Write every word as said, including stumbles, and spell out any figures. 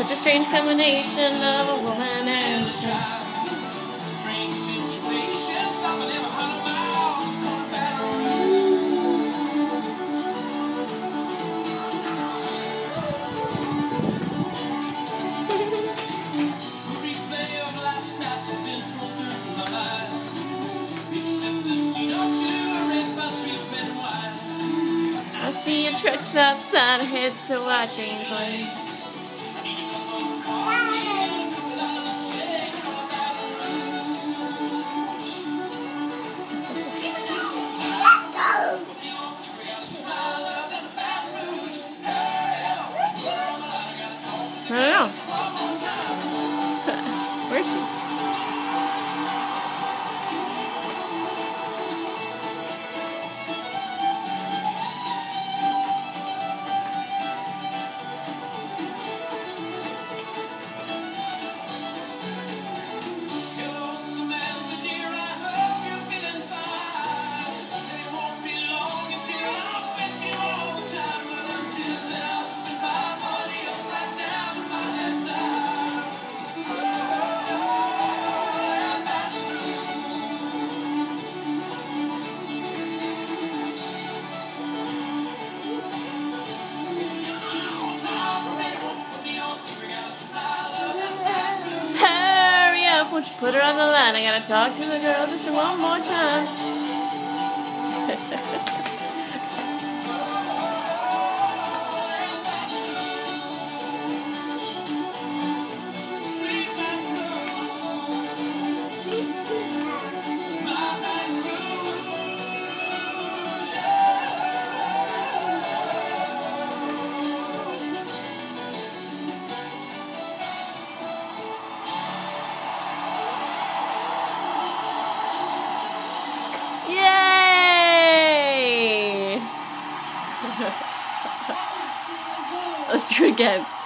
Such a strange combination of a woman and a child. Strange situation, stopping every hundred miles, coming back around. The replay of last night's been thrown through my mind, except the scene or two erased by sweet red wine. I see your trucks outside ahead, so I change lanes. I don't know. Where's she? Hello, Samantha dear, I hope you're feeling fine. It won't be long until I'm with you all the time, but until then I'll spend my money up right down to my last dime. Oh, and that's Hurry up, won't you put her on the line? I gotta talk to the girl just one more time. Yay! Let's do it again.